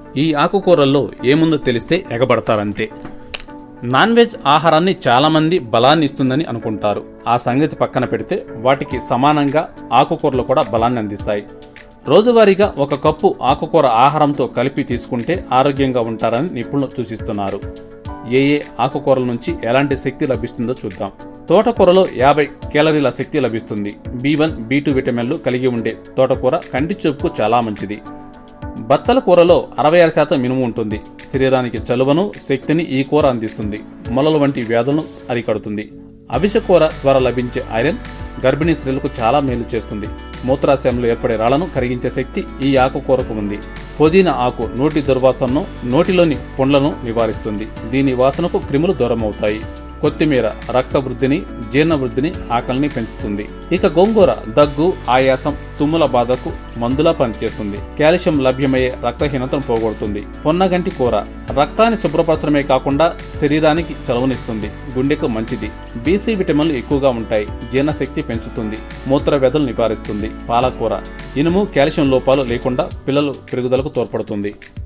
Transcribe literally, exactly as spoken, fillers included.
ఈ ఆకుకూరల్లో ఏముందో తెలిస్తే ఎగబడతారంతే. నాన్ వెజ్ ఆహారాన్ని చాలామంది బలాన్ని ఇస్తుందని అనుకుంటారు. ఆ సంగతి పక్కన పెడితే వాటికి సమానంగా ఆకుకూరలు కూడా బలాన్ని అందిస్తాయి. రోజువారీగా ఒక కప్పు ఆకుకూర ఆహారంతో కలిపి తీసుకుంటే ఆరోగ్యంగా ఉంటారని నిపుణులు సూచిస్తున్నారు. ఏ ఏ ఆకుకూరల నుంచి ఎలాంటి శక్తి లభిస్తుందో చూద్దాం. తోటకూరలో యాభై కేలరీల శక్తి లభిస్తుంది. బి వన్ బి టూ విటమిన్లు కలిగి ఉండే తోటకూర కంటి చూపుకు చాలా మంచిది. బచ్చల కూరలో అరవై ఆరు శాతం మినుము ఉంటుంది. శరీరానికి చలువను శక్తిని ఈ కూర అందిస్తుంది. మొలల వంటి వ్యాధులను అరికడుతుంది. అవిసె కూర ద్వారా లభించే ఐరన్ గర్భిణీ స్త్రీలకు చాలా మేలు చేస్తుంది. మూత్రాశయంలో ఏర్పడే రాళ్లను కరిగించే శక్తి ఈ ఆకుకూరకు ఉంది. పుదీనా ఆకు నోటి దుర్వాసనను, నోటిలోని పుండ్లను నివారిస్తుంది. దీని వాసనకు క్రిములు దూరమవుతాయి. కొత్తిమీర రక్త వృద్ధిని, జీర్ణ వృద్ధిని, ఆకలిని పెంచుతుంది. ఇక గోంగూర దగ్గు, ఆయాసం, తుమ్ముల బాధకు మందులా పనిచేస్తుంది. కాల్షియం లభ్యమయ్యే రక్తహీనతను పోగొడుతుంది. పొన్నగంటి కూర రక్తాన్ని శుభ్రపరచడమే కాకుండా శరీరానికి చలవనిస్తుంది. గుండెకు మంచిది. బీసీ విటమిన్లు ఎక్కువగా ఉంటాయి. జీర్ణశక్తి పెంచుతుంది. మూత్ర వ్యాధులు నివారిస్తుంది. పాలకూర ఇనుము, కాల్షియం లోపాలు లేకుండా పిల్లలు పెరుగుదలకు తోడ్పడుతుంది.